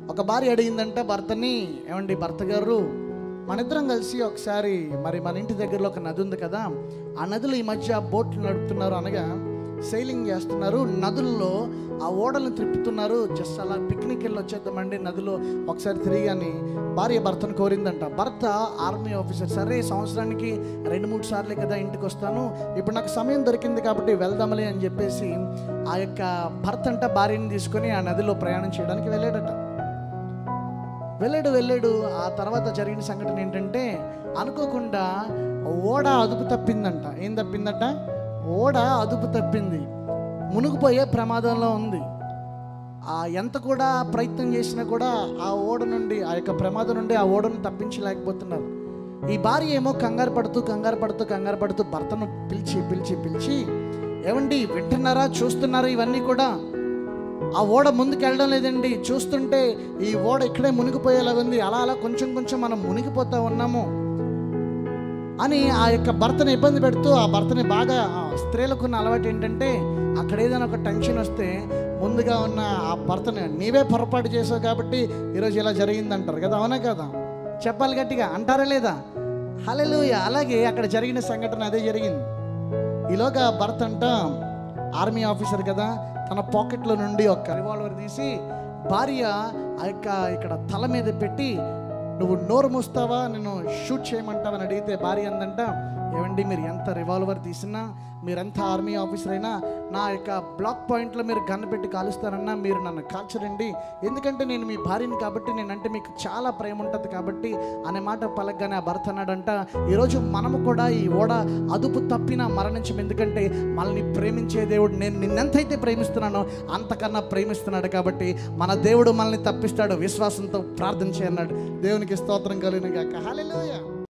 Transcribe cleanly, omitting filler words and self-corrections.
ఒక భార్య అడిగిందంట భర్తని, ఏమండి భర్త గారు, మన ఇద్దరం కలిసి ఒకసారి మరి మన ఇంటి దగ్గరలో ఒక నది ఉంది కదా, ఆ నదిలో ఈ మధ్య బోట్లు నడుపుతున్నారు, అనగా సెయిలింగ్ చేస్తున్నారు, నదుల్లో ఆ ఓడలను త్రిప్పుతున్నారు, జస్ట్ అలా పిక్నిక్ వెళ్ళి వచ్చేద్దామండి నదిలో ఒకసారి తిరిగి అని భార్య భర్తను కోరిందంట. భర్త ఆర్మీ ఆఫీసర్, సరే సంవత్సరానికి 2-3 సార్లే కదా ఇంటికి వస్తాను, ఇప్పుడు నాకు సమయం దొరికింది కాబట్టి వెళ్దామలే అని చెప్పేసి ఆ యొక్క భర్త అంట భార్యని తీసుకొని ఆ నదిలో ప్రయాణం చేయడానికి వెళ్ళాడు. ఆ తర్వాత జరిగిన సంఘటన ఏంటంటే, అనుకోకుండా ఓడ అదుపు తప్పిందంట. ఏం తప్పిందట? ఓడ అదుపు తప్పింది, మునిగిపోయే ప్రమాదంలో ఉంది. ఎంత కూడా ప్రయత్నం చేసినా కూడా ఆ ఓడ నుండి, ఆ యొక్క ప్రమాదం నుండి ఆ ఓడను తప్పించలేకపోతున్నారు. ఈ భార్య ఏమో కంగారు పడుతూ భర్తను పిలిచి ఏమండి వింటున్నారా, చూస్తున్నారా, ఇవన్నీ కూడా ఆ ఓడ ముందుకు వెళ్ళడం లేదండి, చూస్తుంటే ఈ ఓడ ఇక్కడే మునిగిపోయేలా ఉంది, అలా కొంచెం మనం మునిగిపోతా ఉన్నాము అని ఆ యొక్క భర్తని ఇబ్బంది పెడుతూ, ఆ భర్తని బాగా, స్త్రీలకు ఉన్న అలవాటు ఏంటంటే అక్కడ ఏదైనా ఒక టెన్షన్ వస్తే ముందుగా ఉన్న ఆ భర్తని, నీవే పొరపాటు చేసావు కాబట్టి ఈరోజు ఇలా జరిగింది అంటారు కదా, అవునా కదా? చెప్పాలి గట్టిగా, అంటారా లేదా? హల్లెలూయా. అలాగే అక్కడ జరిగిన సంఘటన అదే జరిగింది. ఈలోగా భర్త అంట ఆర్మీ ఆఫీసర్ కదా, తన పాకెట్లో నుండి ఒక రివాల్వర్ తీసి భార్య ఆ యొక్క ఇక్కడ తల మీద పెట్టి, నువ్వు నోరు మూస్తావా, నేను షూట్ చేయమంటావా అని అడిగితే భార్య అందంట, ఏమండి మీరు ఎంత రివాల్వర్ తీసినా, మీరెంత ఆర్మీ ఆఫీసర్ అయినా, నా యొక్క బ్లాక్ పాయింట్లో మీరు గన్ పెట్టి కాలుస్తారన్నా మీరు నన్ను కాల్చరండి, ఎందుకంటే నేను మీ భార్యని కాబట్టి, నేనంటే మీకు చాలా ప్రేమ ఉంటుంది కాబట్టి అనే మాట పలకగానే ఆ భర్త అన్నాడంట, ఈరోజు మనము కూడా ఈ ఓడ అదుపు తప్పినా మరణించం, ఎందుకంటే మనల్ని ప్రేమించే దేవుడు నేను నిన్నెంతైతే ప్రేమిస్తున్నానో అంతకన్నా ప్రేమిస్తున్నాడు కాబట్టి మన దేవుడు మనల్ని తప్పిస్తాడు, విశ్వాసంతో ప్రార్థన చేయన్నాడు. దేవునికి స్తోత్రం కలుగును గాక. హల్లెలూయా.